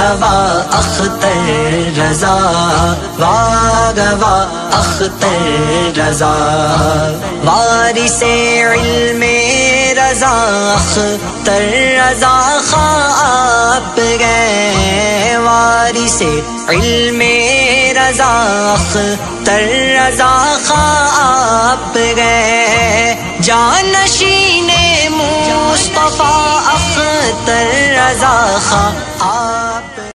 गवा अख्तर रजा, वागवा अख्तर रजा। वारिसे इल्मे रजा अख्तर रजा ख्वाब गए, वारिसे इल्मे रजा अख्तर रजा ख्वाब गए। जानशीने मुस्तफा अख्तर रजा ख्वाब